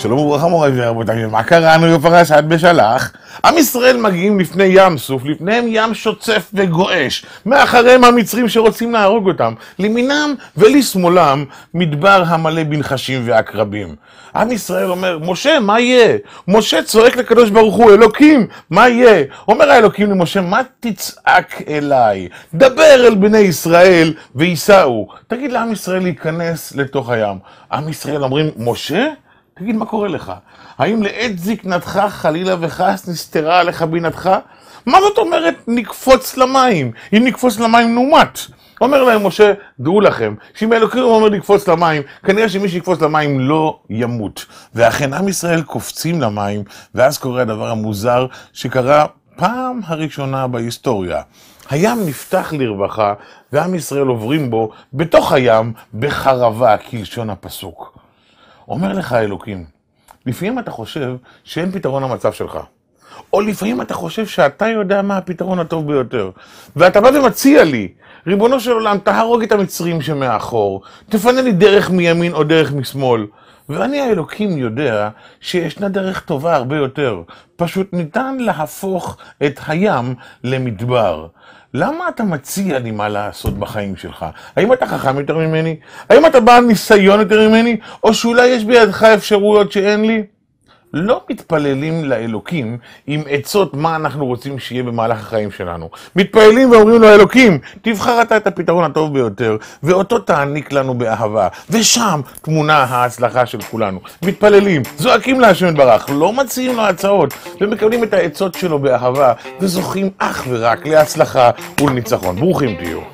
שלום וברכה מוריי ורבותיי, מה קראנו בפרשת בשלח? עם ישראל מגיעים לפני ים סוף, לפניהם ים שוצף וגועש, מאחריהם המצרים שרוצים להרוג אותם, לימינם ולשמאלם מדבר המלא בנחשים ועקרבים. עם ישראל אומר, משה, מה יהיה? משה צועק לקדוש ברוך הוא, אלוקים, מה יהיה? אומר האלוקים למשה, מה תצעק אליי? דבר אל בני ישראל ויסעו. תגיד לעם ישראל להיכנס לתוך הים. עם ישראל אומרים, משה? תגיד, מה קורה לך? האם לעת זקנתך חלילה וחס נסתרה עליך בינתך? מה זאת אומרת נקפוץ למים? אם נקפוץ למים נומת. אומר להם משה, דעו לכם, שאם האלוקים אומר לקפוץ למים, כנראה שמי שיקפוץ למים לא ימות. ואכן עם ישראל קופצים למים, ואז קורה הדבר המוזר שקרה פעם הראשונה בהיסטוריה. הים נפתח לרווחה, ועם ישראל עוברים בו בתוך הים בחרבה, כלשון הפסוק. אומר לך האלוקים, לפעמים אתה חושב שאין פתרון למצב שלך. או לפעמים אתה חושב שאתה יודע מה הפתרון הטוב ביותר. ואתה בא ומציע לי, ריבונו של עולם, תהרוג את המצרים שמאחור, תפנה לי דרך מימין או דרך משמאל. ואני האלוקים יודע שישנה דרך טובה הרבה יותר. פשוט ניתן להפוך את הים למדבר. למה אתה מציע לי מה לעשות בחיים שלך? האם אתה חכם יותר ממני? האם אתה בעל ניסיון יותר ממני? או שאולי יש בידך אפשרויות שאין לי? לא מתפללים לאלוקים עם עצות מה אנחנו רוצים שיהיה במהלך החיים שלנו. מתפללים ואומרים לו, אלוקים, תבחר אתה את הפתרון הטוב ביותר, ואותו תעניק לנו באהבה. ושם תמונה ההצלחה של כולנו. מתפללים, זועקים להשם יתברך, לא מציעים לו הצעות, ומקבלים את העצות שלו באהבה, וזוכים אך ורק להצלחה ולניצחון. ברוכים תהיו.